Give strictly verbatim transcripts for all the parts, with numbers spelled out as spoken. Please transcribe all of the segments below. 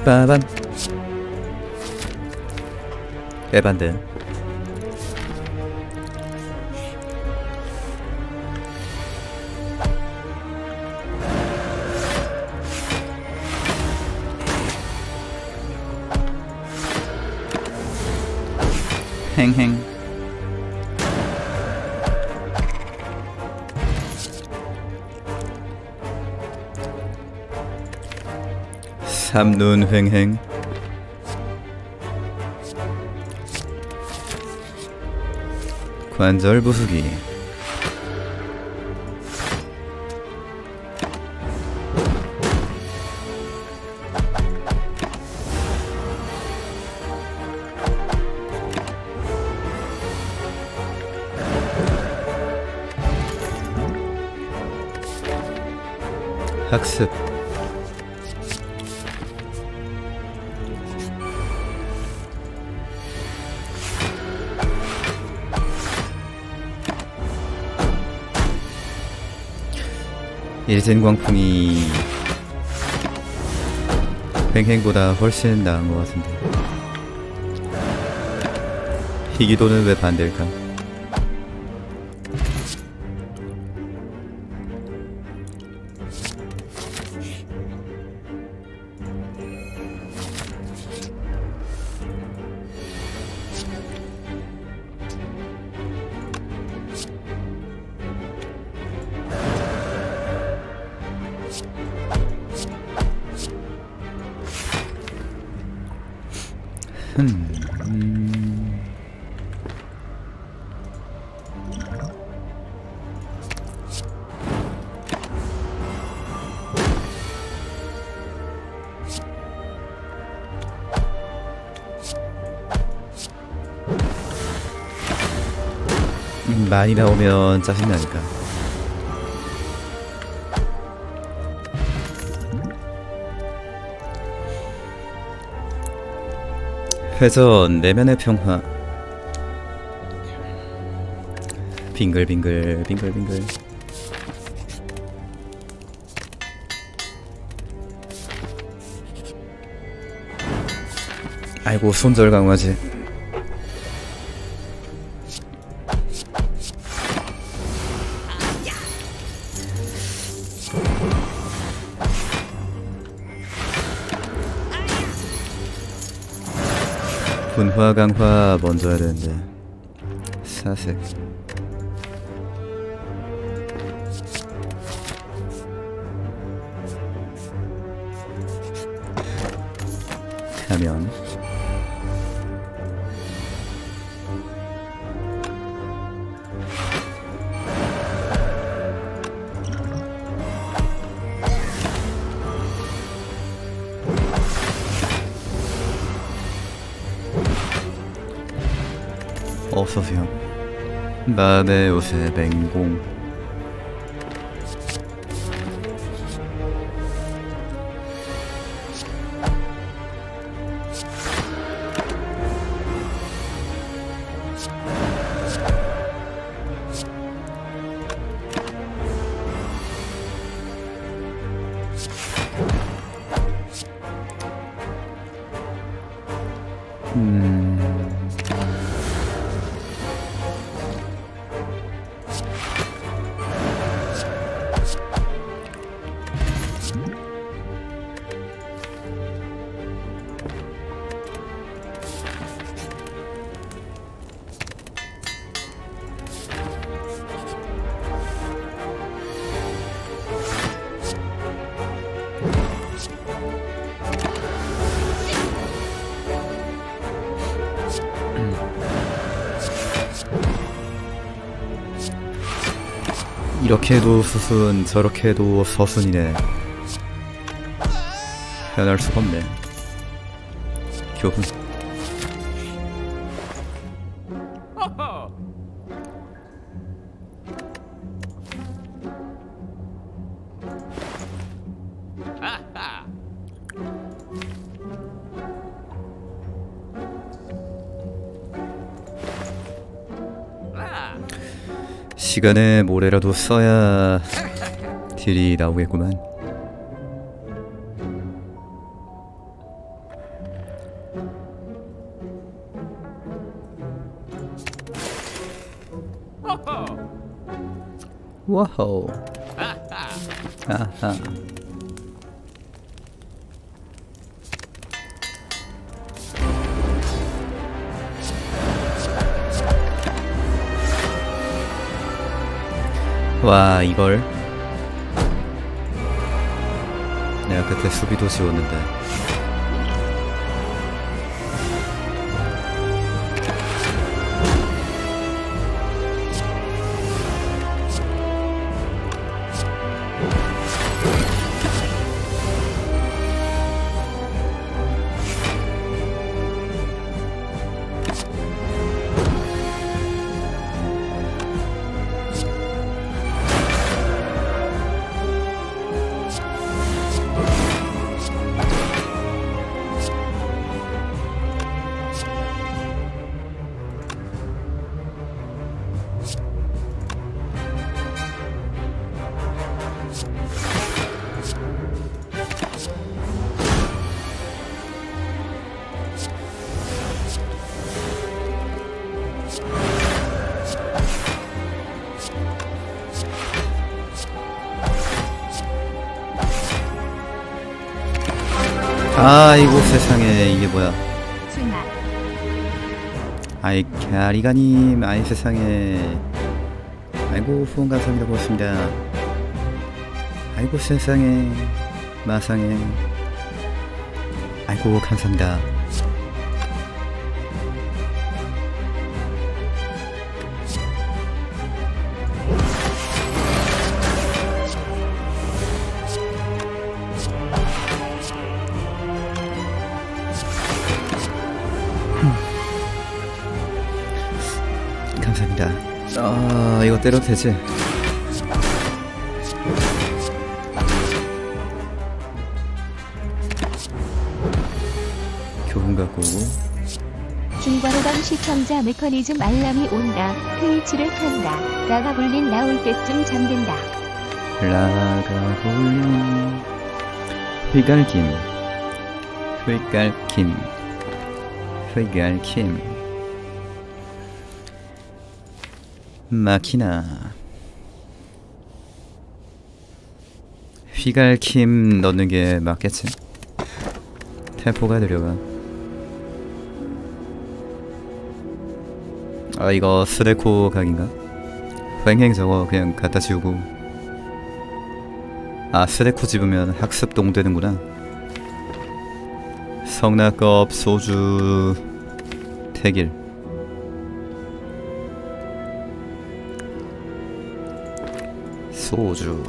빠밤. 에반데. 행행. 삼눈 횡행. 관절 부수기. 학습. 일진광풍이 횡행보다 훨씬 나은 것 같은데 희귀도는 왜 반대일까? 음... 음, 많이 나오면 짜증나니까. 회전 내면의 평화. 빙글빙글 빙글빙글. 아이고 손절 강화지. 분화 강화 먼저 해야 되는데. 사색. 가면 어서오세요. 마음의 옷에 맹공. 음... 이렇게 해도 수순, 저렇게 해도 서순이네. 변할 수가 없네. 교훈. 시간에 뭐래라도 써야 딜이 나오겠구만. 와호. 아하. 와, 이걸 내가 그때 수비도 지웠는데. 아이고 세상에, 이게 뭐야. 순아. 아이 캐리가님, 아이 세상에. 아이고 후원 감사합니다. 고맙습니다. 아이고 세상에, 마상에. 아이고 감사합니다. 감사합니다. 아, 이거 때려도 되지? 교훈 갖고 중과로감 시청자 메커니즘 알람이 온다. 트위치를 켠다. 라가 불린 나올 때쯤 잠든다. 라가 불린 휘갈김 휘갈김 휘갈김 마키나. 휘갈킴 넣는 게 맞겠지? 템포가 느려가. 아, 이거 스레코 각인가? 횡행 저거 그냥 갖다 지우고. 아, 스레코 집으면 학습동 되는구나. 성낙겁 소주 태길. 소주.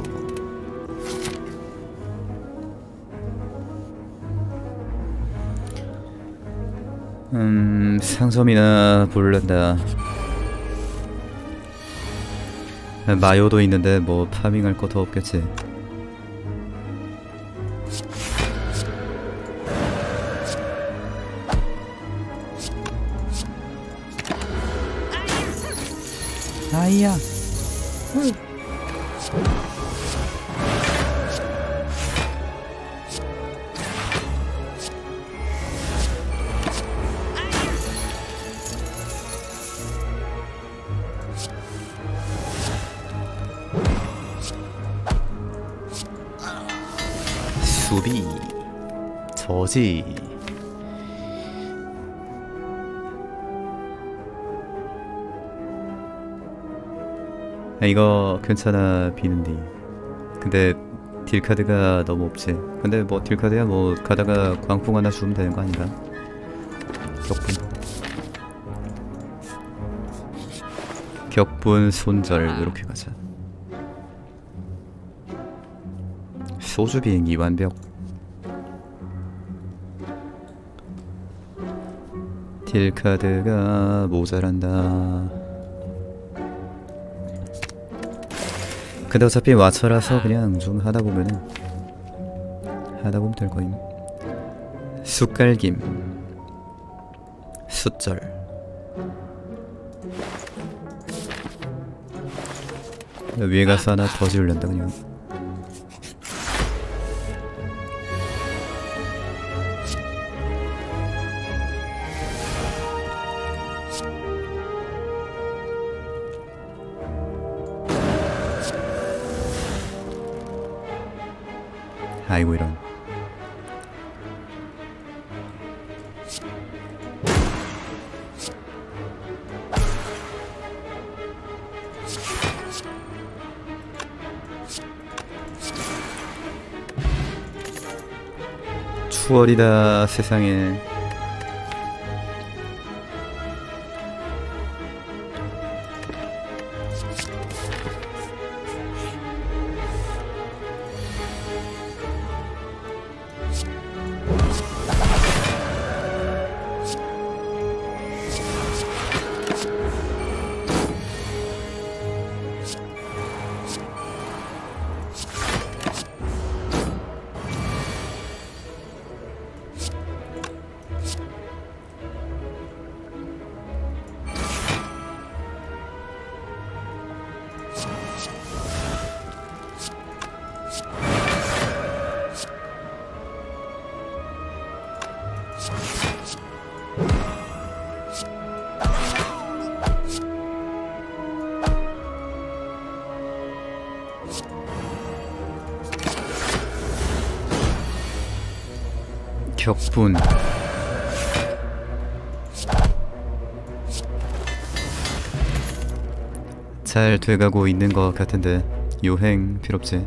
음, 상점이나 볼란다. 마요도 있는데 뭐 파밍할 것도 없겠지. 아이야. 응. 수비 저지. 야, 이거 괜찮아 비는디. 근데 딜카드가 너무 없지. 근데 뭐 딜카드야 뭐 가다가 광풍 하나 주면 되는 거 아닌가? 격분 격분 손절 이렇게 가자. 소주 비행기 완벽. 딜카드가 모자란다. 근데 어차피 와처라서 그냥 좀 하다보면은 하다보면 될거임. 숟갈김 숫절. 위에 가서 하나 더 지으려다 그냥. 아이고 이런. 추월이다 세상에. 격분. 잘 돼가고 있는 것 같은데 요행 필요없지.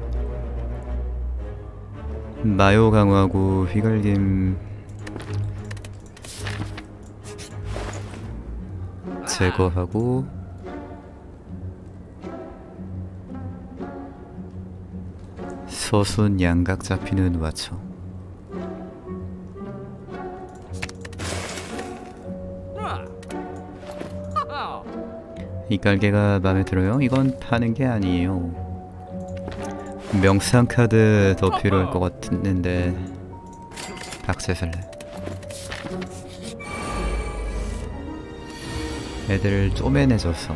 마요 강화하고 휘갈김 제거하고 서순 양각 잡히는 와쳐. 이 깔개가 마음에 들어요? 이건 파는 게 아니에요. 명상 카드 더 필요할 것 같은데 박제 살래. 애들 쪼매내졌어.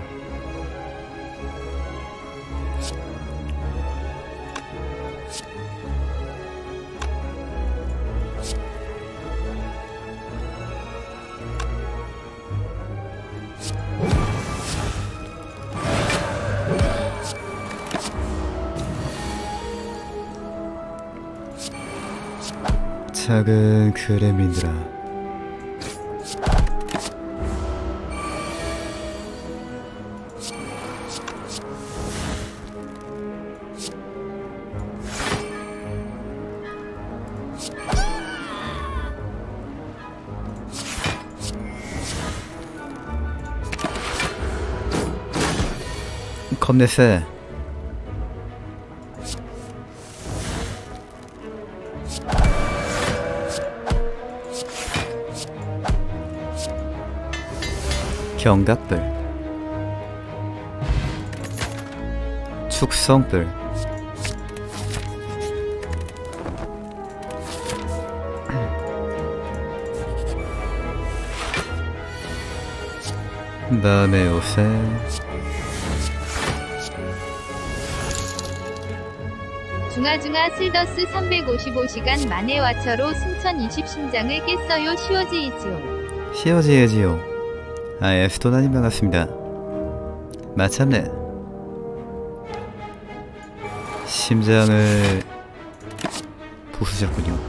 작은 그레민들아, 겁내 세. 경각불, 축성불, 마음의 옷에 중아중아 슬더스 삼백오십오 시간 만에 와처로 승천 이십 심장을 깼어요. 시워지이지요. 시어지에지요. 아, 에스토나님 반갑습니다. 마참네. 심장을 부수셨군요.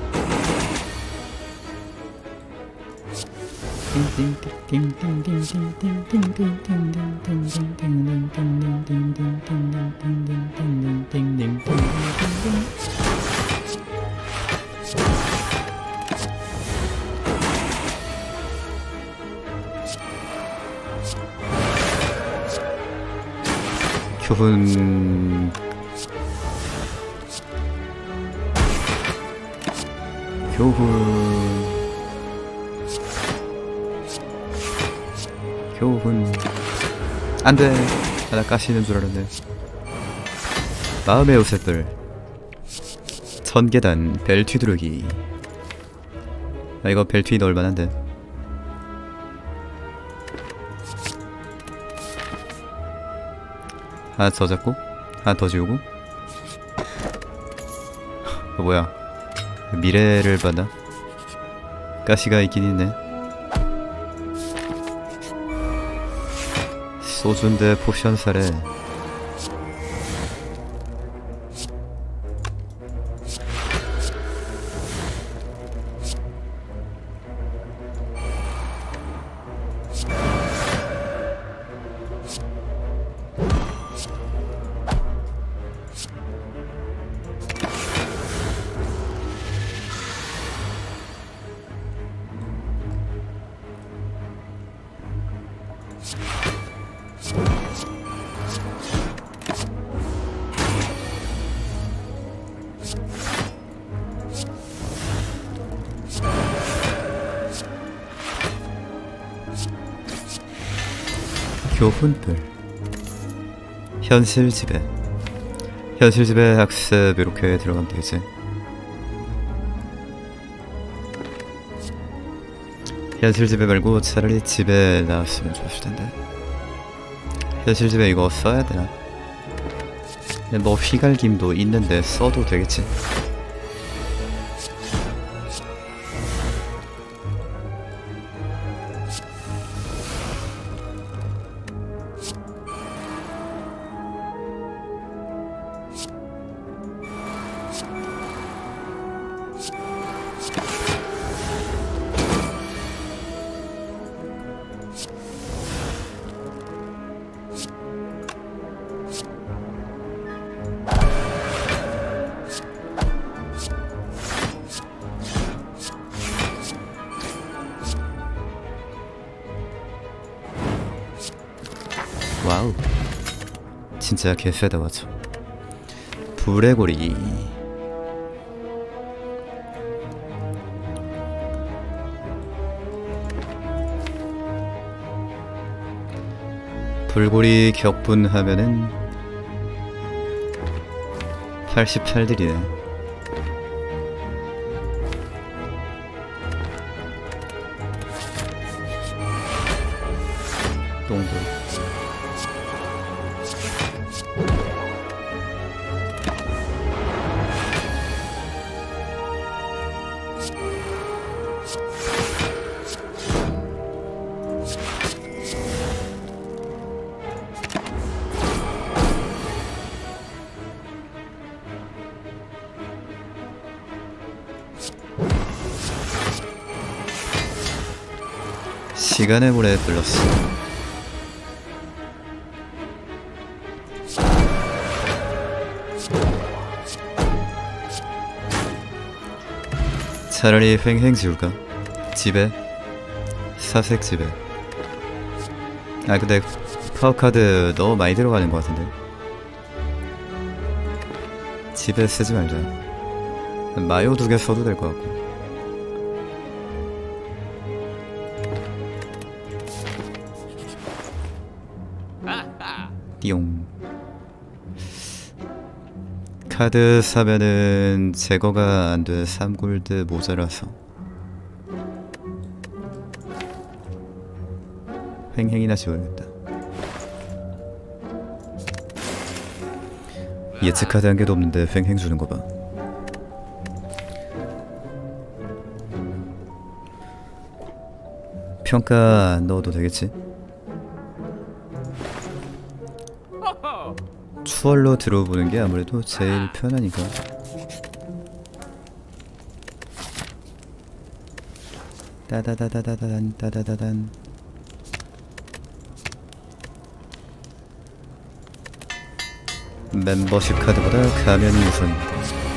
교훈 교훈 교훈 안돼. 나 까시는 줄 알았네. 마음의 요새들 천계단 벨 튀두르기. 아, 이거 벨 튀 넣을만한데. 하나 더 잡고 하나 더 지우고. 어, 뭐야, 미래를 받나? 가시가 있긴 있네. 소준대 포션 사례. 교훈들. 현실 지배. 현실 지배 학습 이렇게 들어가면 되겠지. 현실 지배 말고 차라리 지배 나왔으면 좋았을 텐데. 현실 지배 이거 써야 되나? 뭐 휘갈김도 있는데 써도 되겠지. 와우, 진짜 개쎄다. 맞죠? 불의 고리. 불고리 격분하면은 팔십팔 딜이네. 똥돌. 시간의 물에 불렀어. 차라리 횡행 지울까? 지배? 사색 지배. 아 근데 파워카드 너무 많이 들어가는 것 같은데. 지배 쓰지 말자. 마요 두 개 써도 될 것 같고. 띠용. 카드 사면은 제거가 안돼. 삼 골드 모자라서. 횡행이나 지워야겠다. 예측 카드 한 개도 없는데 횡행 주는 거 봐. 평가 넣어도 되겠지? 추월로 들어보는 게 아무래도 제일 편하니까. 따다다다다단 따다다단. 멤버십 카드보다 가면이 우선입니다.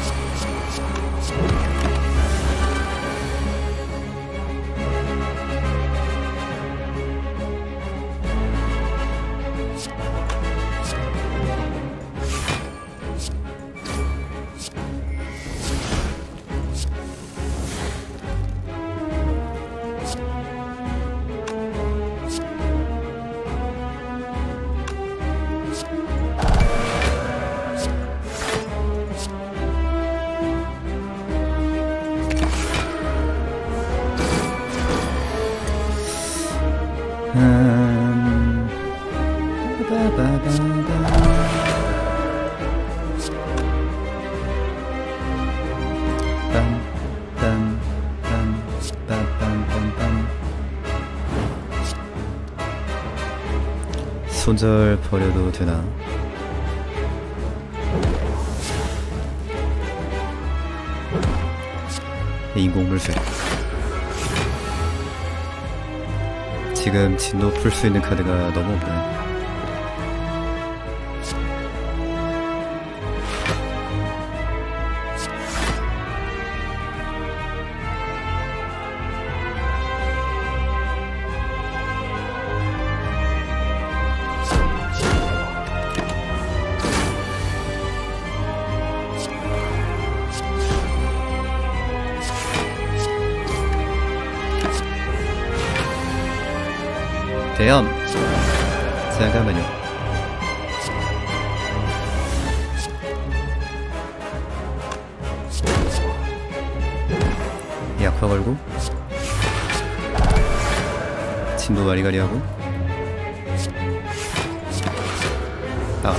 음... 손절 버려도 되나? 인공물색. 지금 진도 풀 수 있는 카드가 너무 없네. 대염. 잠깐만요. 약화 걸고 진도 와리가리하고 아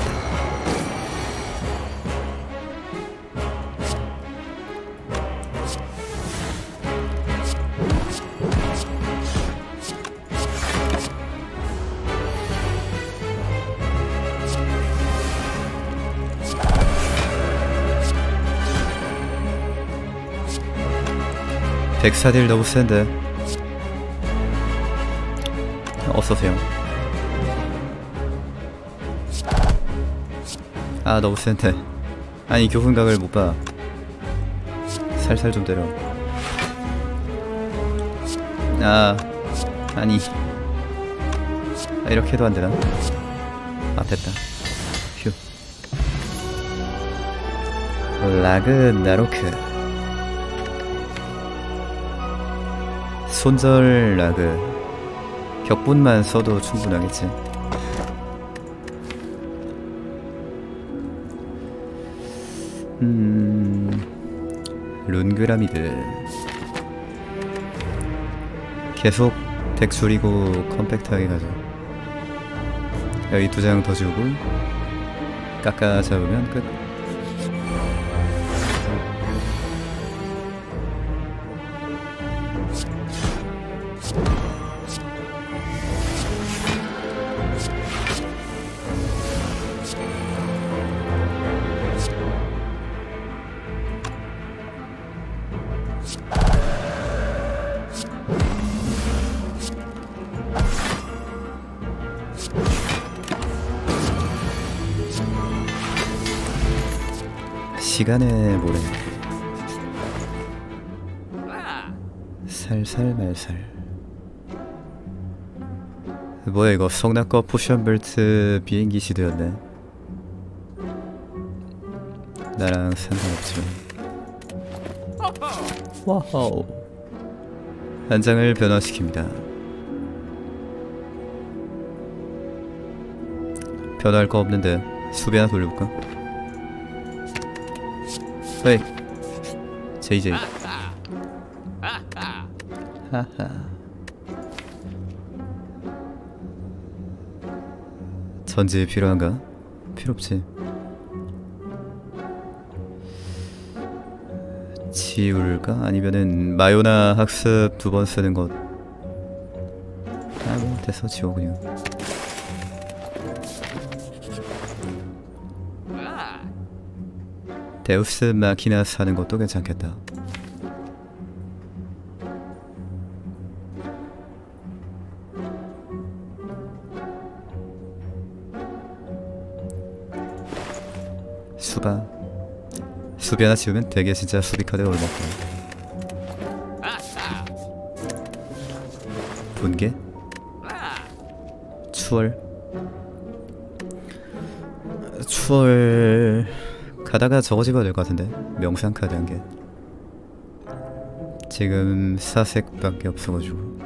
백사딜 너무 센데. 어서오세요. 아 너무 센데. 아니 교훈각을 못봐. 살살 좀 때려. 아 아니 아, 이렇게 해도 안되나? 아 됐다. 휴. 라그나로크 손절 라그. 격분만 써도 충분하겠지. 음... 룬그라미드 계속 덱 줄이고 컴팩트하게 가자. 여기 두 장 더 주고 깎아 잡으면 끝. 시간의 모래. 살살 말살. 뭐야 이거 성나꺼 포션벨트 비행기 시도였네. 나랑 상관없지만. 와우. 한 장을 변화시킵니다. 변화할 거 없는데 수비 하나 돌려볼까? 헤이 제이제이. 하하. 전지 필요한가? 필요없지. 지울까? 아니면은 마요나 학습 두 번 쓰는 것. 아 뭐 됐어 지워 그냥. 데우스 마키나 사는 것도 괜찮겠다. 수바. 수비 하나 지우면 되게 진짜 수비 카드 얼마큼. 분개. 추월. 추월. 가다가 저거 집어야 될 것 같은데. 명상 카드 한 개. 지금 사색밖에 없어가지고.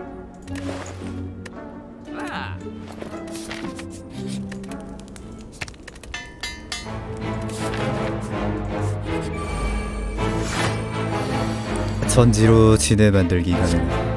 전지로 지네 만들기 가능.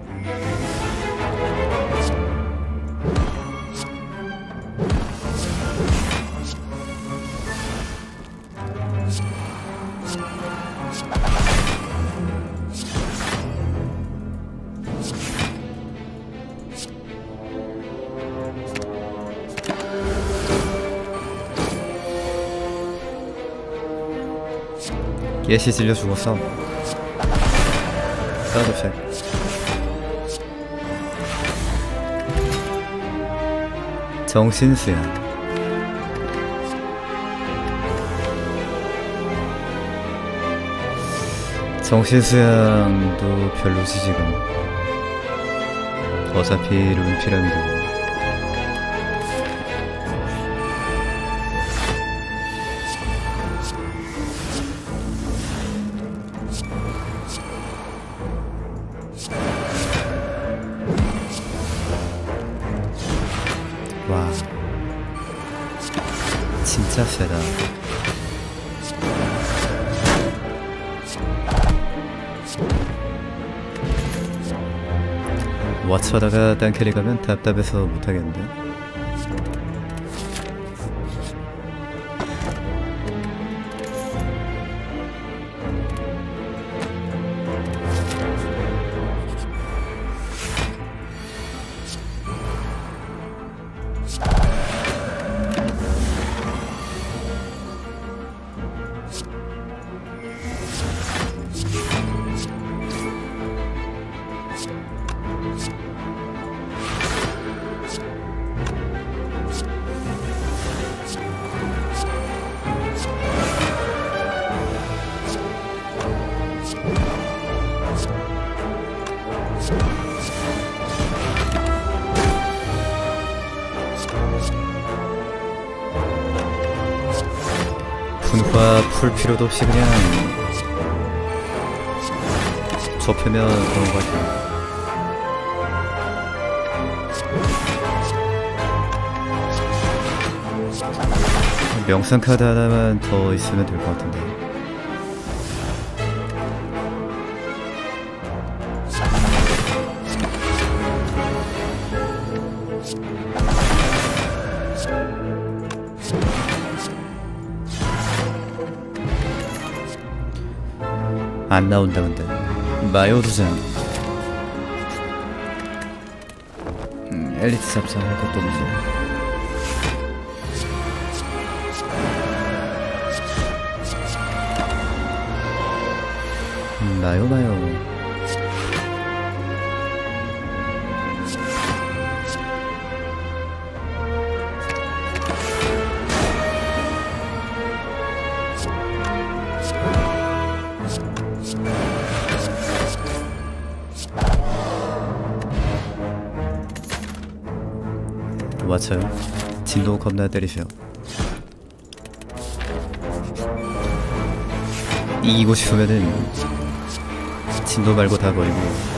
예시 질려 죽었어. 싸워도 돼. 정신수양. 정신수양도 별로지 지금. 어차피 룬 피라미드. 와. 진짜 세다. 왓츠 하다가 딴 캐리 가면 답답해서 못하겠는데. 분화 풀 필요도 없이 그냥 좁히면 그런 것 같아요. 명상 카드 하나만 더 있으면 될 것 같은데. 안 나온다 근데. 마요 두장. 음, 엘리트 잡자 할 것도 없어. 음, 마요 마요. 맞춰요. 진도 겁나 때리세요. 이기고 싶으면은 진도 말고 다 버리고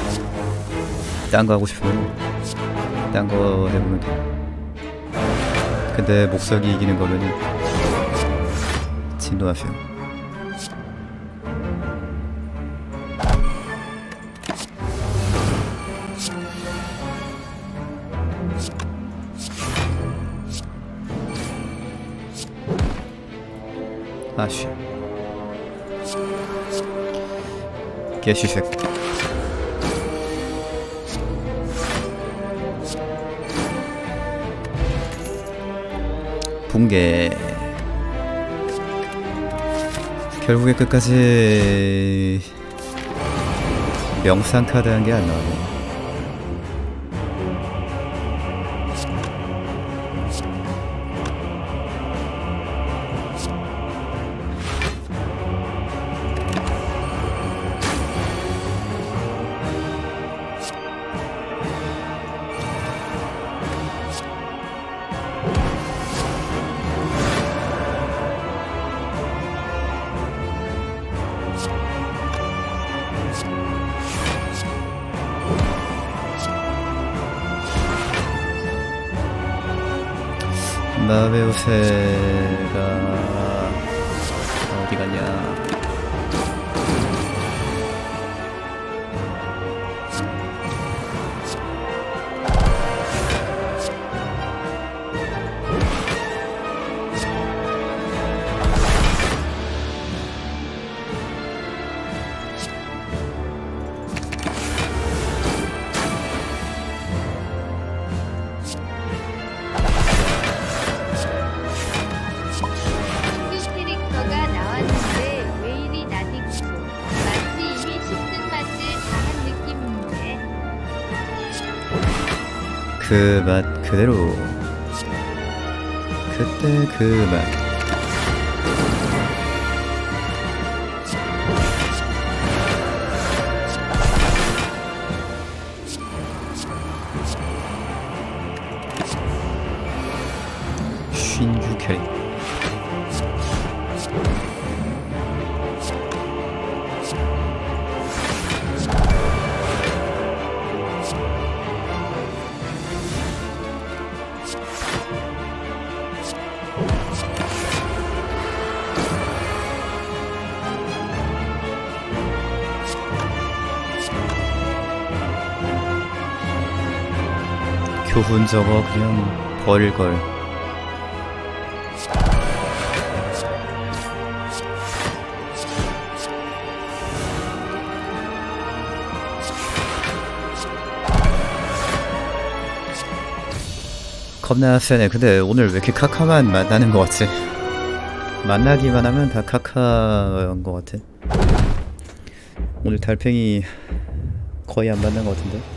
딴 거 하고 싶으면 딴 거 해보면 돼. 근데 목석이 이기는 거면은 진도 하세요. 아쉬. 개시색. 붕괴. 결국에 끝까지 명상 카드 한 게 안 나오네. 마음의 요새가 어디 갔냐? 그 맛 그대로. 그때 그 맛. 쉰주 캐릭. 교훈 저거 그냥 버릴걸. 겁나 세네. 근데 오늘 왜 이렇게 카카만 만나는 것 같지? 만나기만 하면 다 카카인 것 같아. 오늘 달팽이 거의 안 만난 것 같은데?